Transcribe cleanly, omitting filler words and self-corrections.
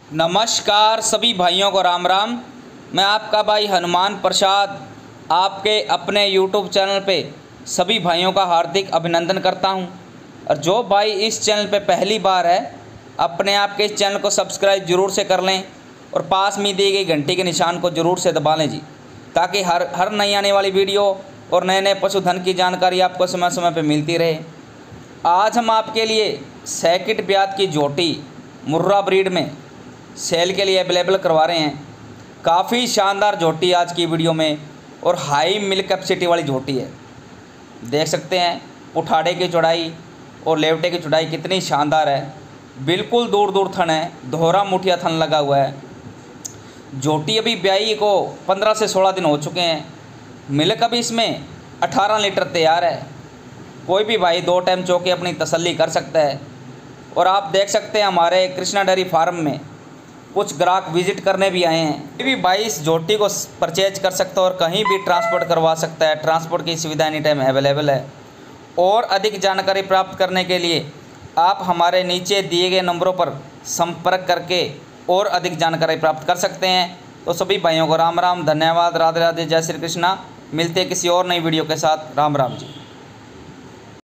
नमस्कार सभी भाइयों को राम राम। मैं आपका भाई हनुमान प्रसाद आपके अपने YouTube चैनल पे सभी भाइयों का हार्दिक अभिनंदन करता हूं। और जो भाई इस चैनल पे पहली बार है अपने आप के इस चैनल को सब्सक्राइब जरूर से कर लें और पास में दी गई घंटी के निशान को जरूर से दबा लें जी, ताकि हर नई आने वाली वीडियो और नए नए पशुधन की जानकारी आपको समय समय पर मिलती रहे। आज हम आपके लिए सैकिट ब्यात की जोटी मुर्रा ब्रीड में सेल के लिए अवेलेबल करवा रहे हैं। काफ़ी शानदार झोटी आज की वीडियो में और हाई मिल्क कैपेसिटी वाली झोटी है। देख सकते हैं पुठाड़े की चौड़ाई और लेवटे की चौड़ाई कितनी शानदार है। बिल्कुल दूर दूर थन है, दोहरा मुठिया थन लगा हुआ है। झोटी अभी ब्याई को 15 से 16 दिन हो चुके हैं। मिल्क अभी इसमें 18 लीटर तैयार है। कोई भी भाई 2 टाइम चौके अपनी तसल्ली कर सकता है। और आप देख सकते हैं हमारे कृष्णा डेयरी फार्म में कुछ ग्राहक विजिट करने भी आए हैं। कोई भी भाई इस झोटी को परचेज कर सकता है और कहीं भी ट्रांसपोर्ट करवा सकता है। ट्रांसपोर्ट की सुविधा एनी टाइम अवेलेबल है। और अधिक जानकारी प्राप्त करने के लिए आप हमारे नीचे दिए गए नंबरों पर संपर्क करके और अधिक जानकारी प्राप्त कर सकते हैं। तो सभी भाइयों को राम राम, धन्यवाद, राधे राधे, जय श्री कृष्णा। मिलते हैं किसी और नई वीडियो के साथ। राम राम जी।